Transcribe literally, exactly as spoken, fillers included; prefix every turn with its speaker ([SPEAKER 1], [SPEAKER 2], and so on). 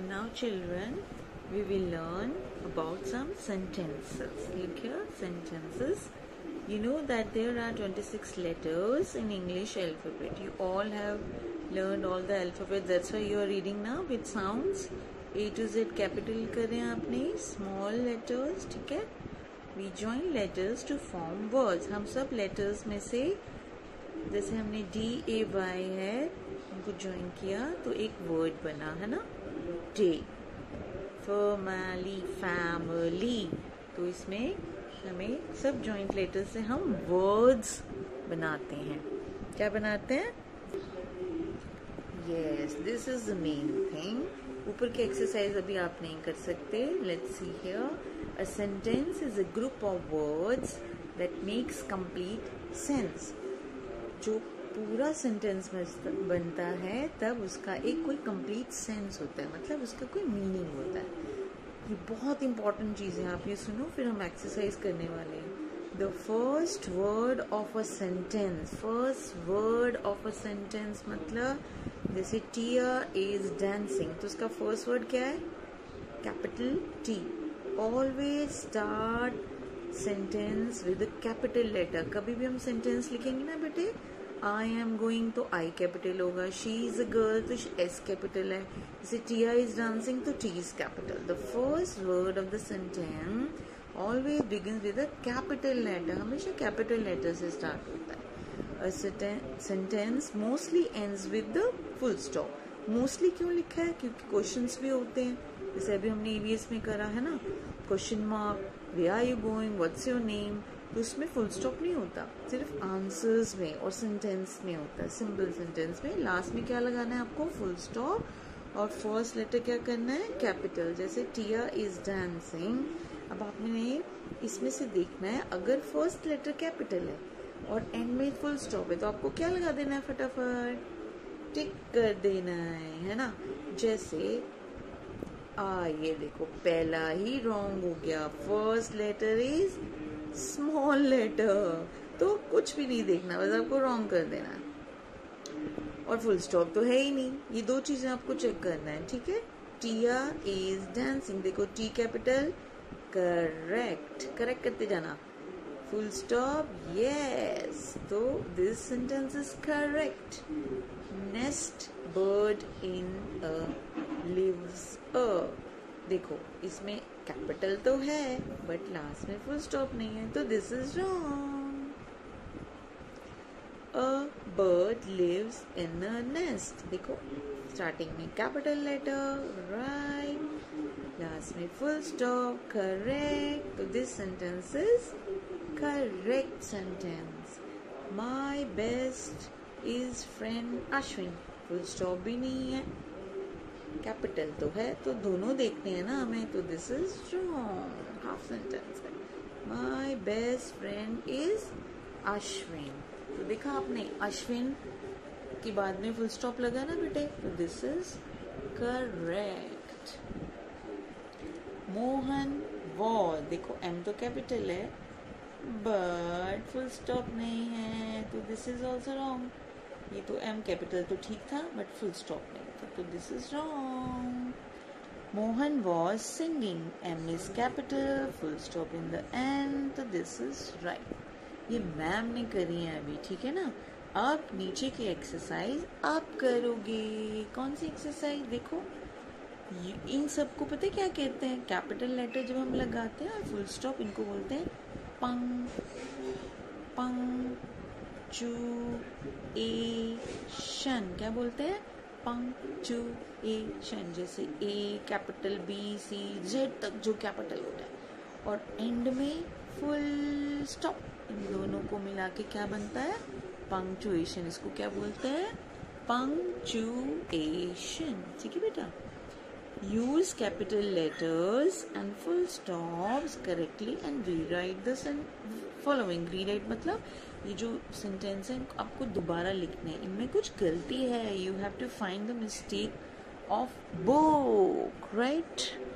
[SPEAKER 1] Now children, we will learn about some sentences. Look here, sentences. You know that there are twenty-six letters in English alphabet. You all have learned all the alphabet. That's why you are reading now with sounds. A to Z capital करें आपने, small letters, ठीक है? We join letters to form words. हम सब letters में से जैसे हमने D A Y है उनको join किया तो एक word बना है ना, day. Family, family. तो इसमें हमें सब joint letters से हम words बनाते हैं. क्या बनाते हैं? Yes, this is the main thing. ऊपर की एक्सरसाइज अभी आप नहीं कर सकते. Let's see here. A sentence is a group of words that makes complete sense. जो पूरा सेंटेंस बनता है तब उसका एक कोई कंप्लीट सेंस होता है, मतलब उसका कोई मीनिंग होता है. ये बहुत इंपॉर्टेंट चीज़ है, आप ये सुनो फिर हम एक्सरसाइज करने वाले हैं. The first word of a sentence, first word of a sentence मतलब जैसे टिया इज डांसिंग तो उसका फर्स्ट वर्ड क्या है? Capital T. Always start sentence with a capital letter. कभी भी हम सेंटेंस लिखेंगे ना बेटे, आई एम गोइंग तो आई कैपिटल होगा, शी इज अ गर्ल तो एस कैपिटल है, जैसे टिया इज डांसिंग तो T is capital. The first word of the sentence always begins with a capital letter. हमेशा कैपिटल लेटर से स्टार्ट होता है. A sentence mostly ends with the full stop. Mostly क्यों लिखा है? क्योंकि क्वेश्चंस भी होते हैं, जैसे अभी हमने E V S में करा है ना, question mark, where are you going, what's your name, तो उसमें फुल स्टॉप नहीं होता, सिर्फ आंसर्स में और सेंटेंस में होता है. सिंपल सेंटेंस में लास्ट में क्या लगाना है आपको? Full stop. और फर्स्ट लेटर क्या करना है? कैपिटल. जैसे टिया इज डांसिंग. अब आपने इसमें से देखना है, अगर फर्स्ट लेटर कैपिटल है और एंड में फुल स्टॉप है तो आपको क्या लगा देना है? फटाफट टिक कर देना है, है ना. जैसे आ ये देखो पहला ही रॉन्ग हो गया. First letter is small letter, तो कुछ भी नहीं देखना, बस आपको रॉन्ग कर देना है. और फुल स्टॉप तो है ही नहीं. ये दो चीजें आपको चेक करना है, ठीक है. टिया इज डांसिंग, देखो टी कैपिटल, करेक्ट, करेक्ट करते जाना. फुल स्टॉप, यस, तो this sentence is correct. Next bird in a lives a. देखो इसमें कैपिटल तो है बट लास्ट में फुल स्टॉप नहीं है, तो this is wrong. A bird lives in a nest. देखो स्टार्टिंग में कैपिटल लेटर, राइट, लास्ट में फुल स्टॉप, करेक्ट. तो this sentence is correct sentence. My best is friend Ashwin. Full stop भी नहीं है, कैपिटल तो है, तो दोनों देखने हैं ना हमें, तो this is wrong. Half sentence है. My best friend is Ashwin. तो देखा आपने, अश्विन के बाद में फुल स्टॉप लगा ना बेटे, तो this is correct. Mohan was, देखो एम तो कैपिटल है बट फुल स्टॉप नहीं है, तो दिस इज ऑल्सो रॉन्ग. ये तो एम कैपिटल तो ठीक था बट फुल स्टॉप नहीं था, तो this is wrong. Mohan was singing, M is capital, full stop in the end, तो दिस इज राइट. ये मैम ने करी है अभी, ठीक है ना. अब नीचे की एक्सरसाइज आप करोगे. कौन सी एक्सरसाइज? देखो इन सबको पता है क्या कहते हैं? कैपिटल लेटर जब हम लगाते हैं और फुल स्टॉप, इनको बोलते हैं पंग पंग चू ए शन. क्या बोलते हैं? पंक्चू ए शन. जैसे A capital, B C Z तक जो कैपिटल होता है, और एंड में फुल स्टॉप. इन दोनों को मिला के क्या बनता है? पंक्चुएशन. इसको क्या बोलते हैं? पंक्चुएशन. ठीक है बेटा. Use capital letters and full stops correctly and rewrite the following. Rewrite मतलब ये जो sentence है आपको दोबारा लिखने हैं, इनमें कुछ गलती है. You have to find the mistake of book, right?